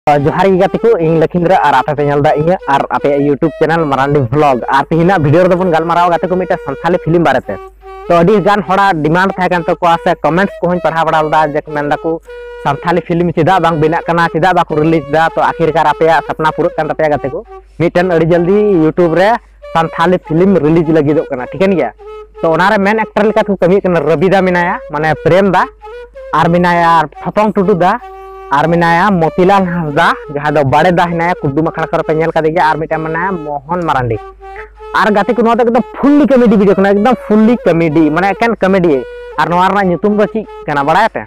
जोहार गी गाते को इन लखींद्र और आपे पे नेलदा इया और आपे यूट्यूब चैनल मारांडी व्लॉग और तिहिना वीडियो रे बन गालमाराव गाते को मिटे संथाली फिल्म बारेते तो अडी गान होड़ा डिमांड था कान तो को से कमेंट्स को पढ़ा बड़ा जे मेंदा को संथाली फिल्म चिदा बांग बिना कना चिदा बाको रिलीज दा तो आखिरकार आपे सपना पूरा कान तपे गाते को मिटन अडी जल्दी यूट्यूब रे संथाली फिल्म रिलीज लगिदो कना ठीकन गया तो ओनारे मेन एक्टर लेका को कमी कना रबिदा मिनाया माने प्रेम दा और मिनाया फतंग टुडू दा और मिनाया मोतीलाल हांसदा जहां दो बड़े दा हिनाया कुड्डू मखड़ा कर पे नेल कादे और मिटा मनाया मोहन मारांडी और गाती को नोते एकदम फुल्ली कॉमेडी वीडियो कना एकदम फुल्ली कॉमेडी माने एकन कॉमेडी और नोवारना nyutum दो ची कना बड़ायते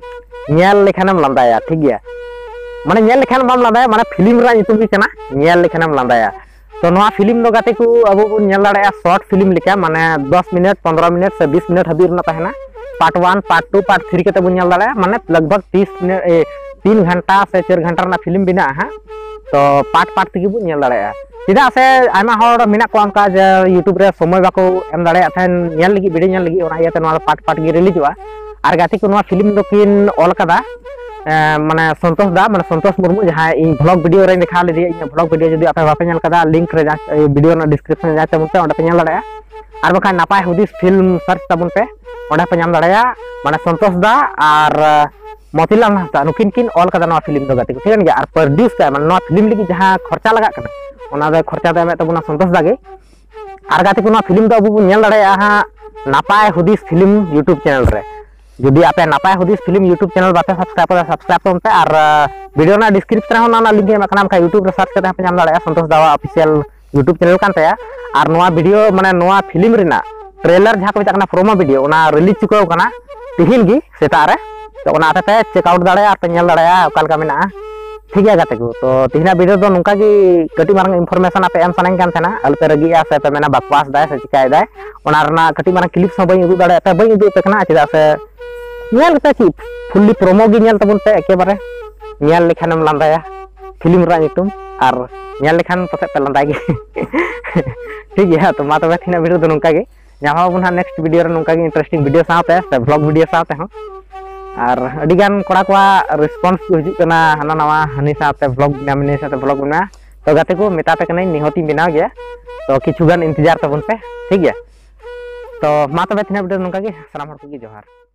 नेल लेखानम लंदाया ठीक गया माने नेल लेखान बाम लंदाया माने फिल्म रा nyutum की कना नेल लेखानम लंदाया तो नोवा फिल्म दो गाते को अब बन नेल दाड़ाया शॉर्ट फिल्म लेका माने 10 मिनट 15 मिनट से 20 मिनट हबीर ना तहना पार्ट 1 पार्ट 2 पार्ट 3 कते बन नेल दाड़ाया माने लगभग 30 मिनट 3 घंटा से 4 घंटा ना फिल्म बिना है तो पार्ट पार्ट तक बन नेल दाड़ाया चिदा से आयमा होड़ मिना को अनका यूट्यूब रे समय बाको एम दाड़ाया थेन नेल लगी वीडियो नेल लगी ओना याते नोवा पार्ट पार्ट गे रिलीज हुआ और गाती को नोवा फिल्म दो किन ऑल कदा माने संतोष दा माने संतोष मुर्मू जहां इन ब्लॉग वीडियो रे दिखा ले दिया इन ब्लॉग वीडियो जदी आपे बापे नेल कदा लिंक रे वीडियो ना डिस्क्रिप्शन जाते मुते ओंडे पे नेल दाड़ाया और बखा नापाय हुदिस फिल्म सर्च तबन पे ओंडे पे नाम दाड़ाया माने संतोष दा और मोतीलाल हांसदा नुकिन किन ऑल कदा नोवा फिल्म दो गाते को ठीकन गया और प्रोड्यूस का माने नोवा फिल्म लगी जहां खर्चा लगा कना ओना दो खर्चा दे में तबना संतोष दागे और गाते को नोवा फिल्म दो अबु नेल दाड़ाया हा नापाय हुदिस फिल्म यूट्यूब चैनल रे जदि आपे नापाय हुदिस फिल्म यूट्यूब चैनल बाते सब्सक्राइब करते और वीडियो ना डिस्क्रिप्शन में ना लिंक एम कना यूट्यूब रे सर्च करते पे नाम दाड़ाया संतोष दावा ऑफिशियल यूट्यूब चैनल कान तया और नोवा वीडियो माने नोवा फिल्म रेना ट्रेलर जहां को मेता प्रोमो वीडियो ओना रिलीज चुकाव कना तिहिन गी सेता रे तो ओना आपे चेकआउट दाड़ाया और पे नेल दाड़ाया ओकाल का मेना ठीक है गाते को तो तिहिना वीडियो दो नुका की कटी मारंग इन्फॉर्मेशन आपे एम सनाइन कान थेना अलपे रगिया से पे मेना बकवास दाय से चिकाय दाय ओना रना कटी मारंग क्लिप सब बई उदु दाड़ाया पे बई उदु पे कना चिदा से नेल पे की फुल्ली प्रोमो गी नेल तबन पे एके बारे नेल लेखानम लांदाया फिल्म रा nyutum और नेल लेखान पसे पे लांदाय ठीक है तो मा तबे थिना वीडियो दो नुका गे ᱧᱟᱢᱟ ᱵᱚᱱ नेक्स्ट वीडियो रे नुका गे इंटरेस्टिंग वीडियो साथे से ब्लॉग वीडियो साथे हो और अडिगान कोड़ा कोआ रिस्पांस को हिजु कना हाना नवा हनी साथे ब्लॉग नामने साथे ब्लॉग बना तो गाते को मेताते कने निहति बिनाव गया तो किछु गान इंतजार तबन पे ठीक है तो मा तबे थिना वीडियो नुका गे सलाम हर को गे जोहार।